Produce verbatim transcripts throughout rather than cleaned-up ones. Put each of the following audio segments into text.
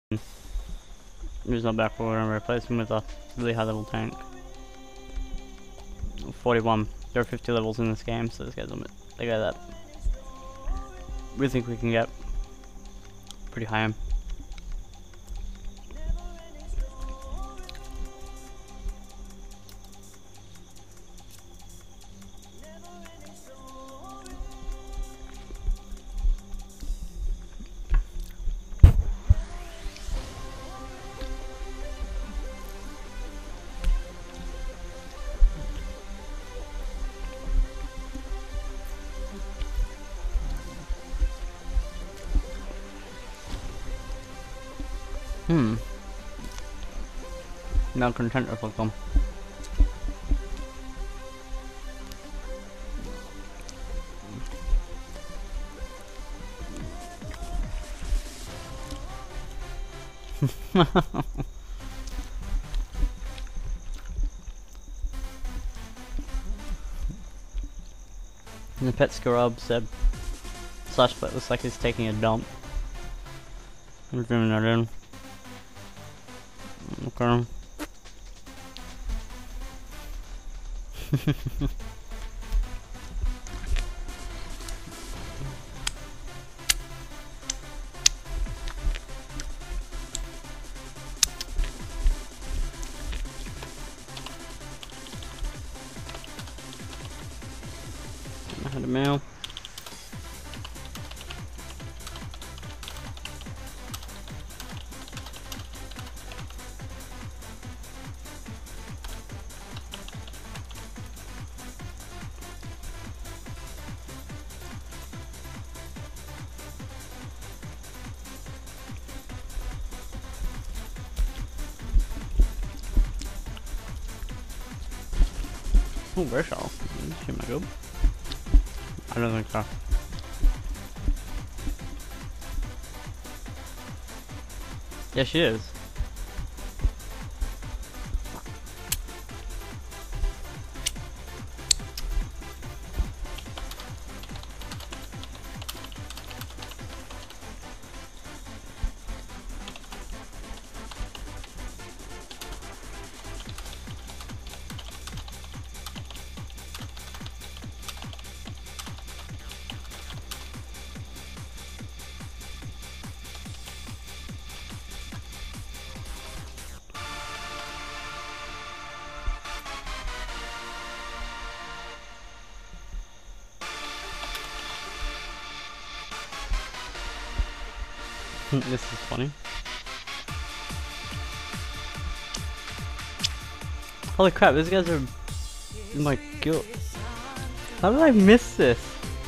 There's no back row, we're gonna replace him with a really high level tank. forty-one. There are fifty levels in this game, so this guy's limit. They got that. We think we can get pretty high. Hmm. Now content will come. The pet scrub said slash pet looks like he's taking a dump. I'm zooming that in. Okay. I had a mail. Oh, where's all? She might go. I don't think so. Yeah, she is. This is funny. Holy crap, these guys are in my guild. How did I miss this?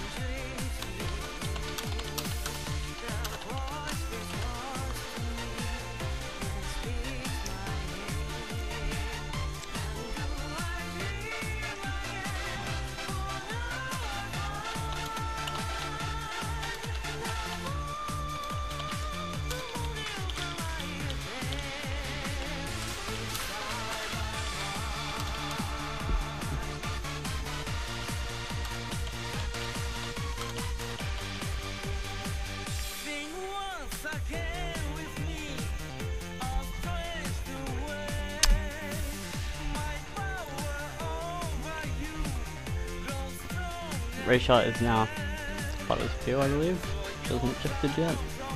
Ray Shot is now part of two, I believe. She hasn't shifted yet.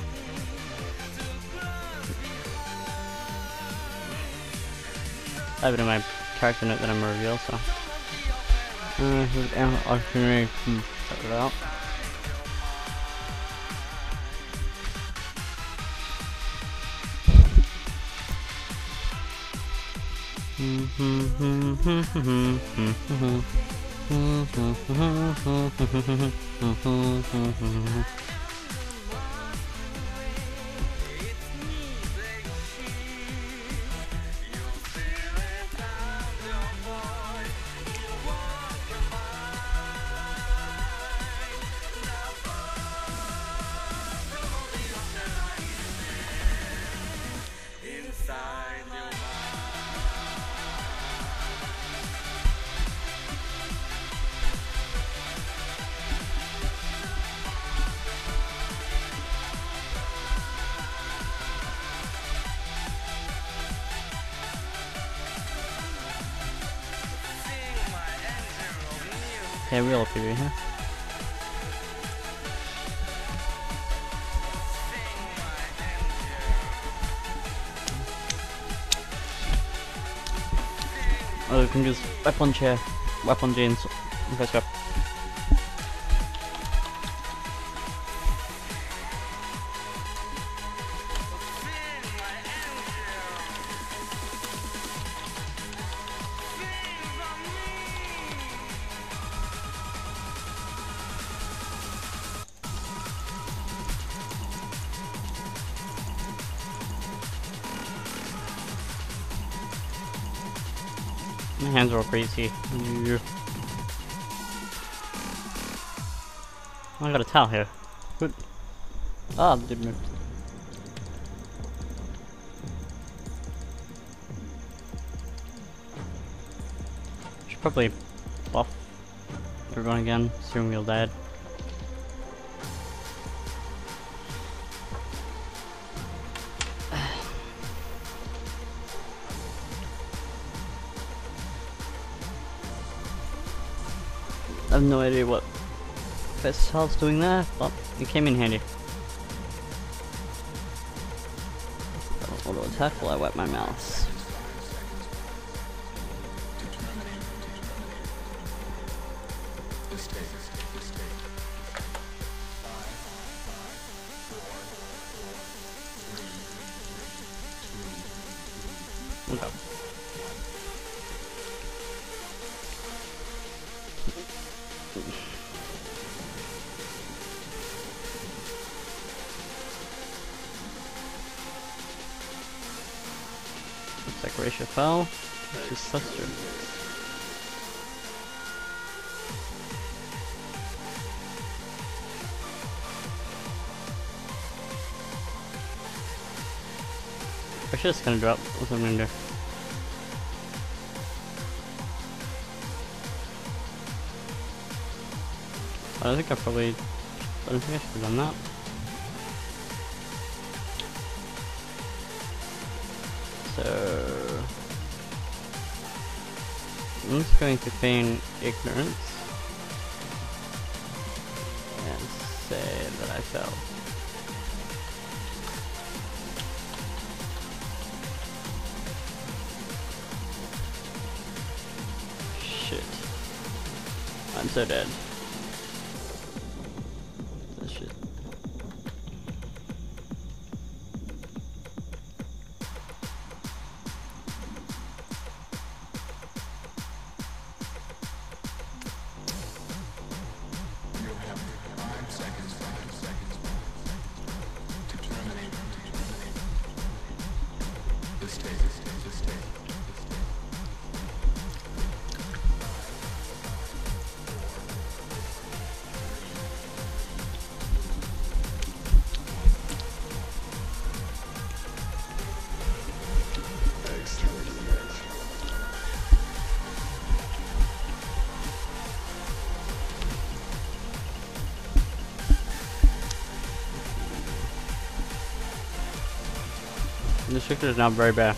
I have it in my character note that I'm gonna reveal, so. Uh, here's an opportunity to check it out. Okay, we all figure here. Oh, we can use weapon chair, weapon jeans. Okay, sure. My hands are all crazy. Yeah. I got a towel here. Good. Ah, did move. Should probably buff everyone again, assuming we'll dead. I have no idea what Festival's doing there, but it came in handy. Auto attack while I wipe my mouse. Okay. Looks like Ratio fell. It's just Suster. I should just gonna drop. What's I'm gonna do? I don't think I probably. I don't think I should have done that. So I'm just going to feign ignorance and say that I fell. Shit. I'm so dead. This shit. The shifter is now very bad.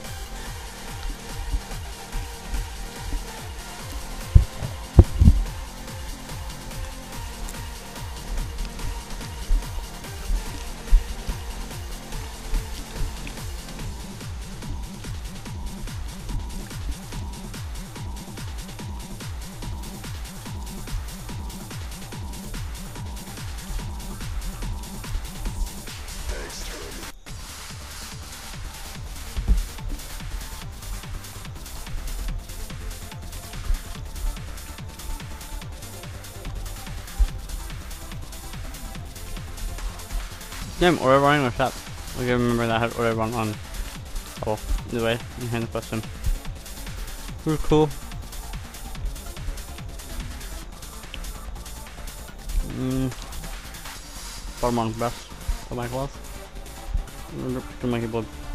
Damn, auto running or shot. I gotta remember that I had auto run on. Oh, either way, you hand the question. We're cool. Mm. Bottom on best. Oh my class. To my keyboard.